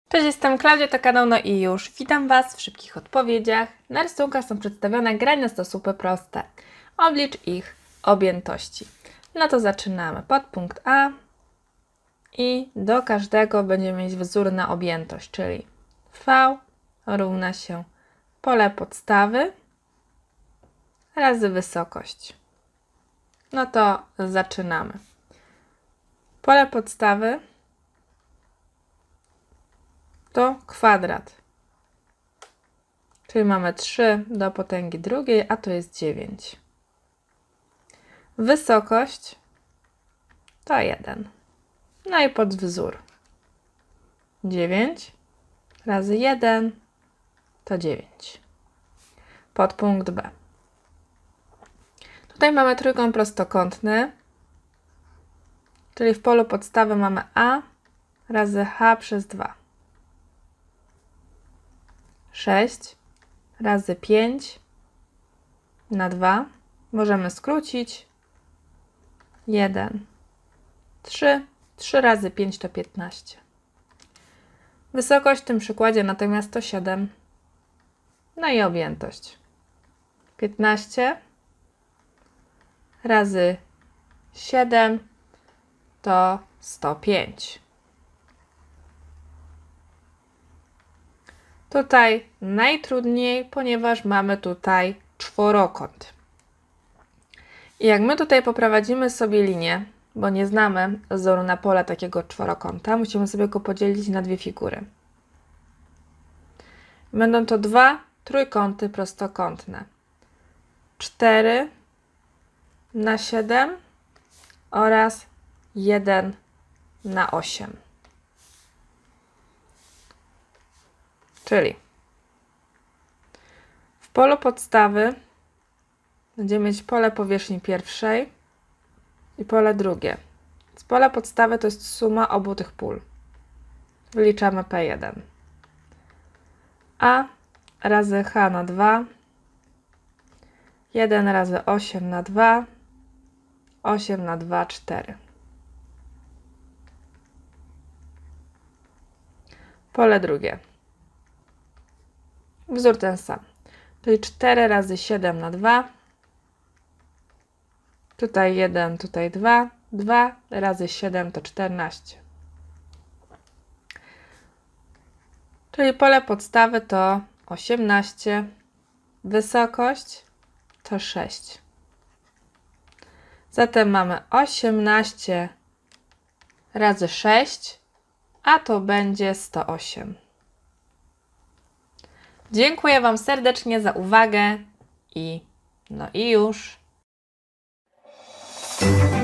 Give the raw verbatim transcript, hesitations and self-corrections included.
Cześć, jestem Klaudia, to kanał No i już. Witam Was w szybkich odpowiedziach. Na rysunkach są przedstawione grane stosupy proste. Oblicz ich objętości. No to zaczynamy. Podpunkt A i do każdego będziemy mieć wzór na objętość, czyli V równa się pole podstawy razy wysokość. No to zaczynamy. Pole podstawy to kwadrat, czyli mamy trzy do potęgi drugiej, a to jest dziewięć. Wysokość to jeden. No i podwzór. dziewięć razy jeden to dziewięć. Podpunkt B. Tutaj mamy trójkąt prostokątny, czyli w polu podstawy mamy A razy H przez dwa. sześć razy pięć na dwa. Możemy skrócić. jeden. trzy. trzy razy pięć to piętnaście. Wysokość w tym przykładzie natomiast to siedem. No i objętość. piętnaście razy siedem to sto pięć. Tutaj najtrudniej, ponieważ mamy tutaj czworokąt. I jak my tutaj poprowadzimy sobie linię, bo nie znamy wzoru na pole takiego czworokąta, musimy sobie go podzielić na dwie figury. Będą to dwa trójkąty prostokątne. cztery na siedem oraz jeden na osiem. Czyli w polu podstawy będziemy mieć pole powierzchni pierwszej i pole drugie. Z pola podstawy to jest suma obu tych pól. Wyliczamy P jeden. A razy H na dwa. jeden razy osiem na dwa. osiem na dwa, cztery. Pole drugie. Wzór ten sam, czyli cztery razy siedem na dwa, tutaj jeden, tutaj dwa, dwa razy siedem to czternaście. Czyli pole podstawy to osiemnaście, wysokość to sześć. Zatem mamy osiemnaście razy sześć, a to będzie sto osiem. Dziękuję Wam serdecznie za uwagę i no i już.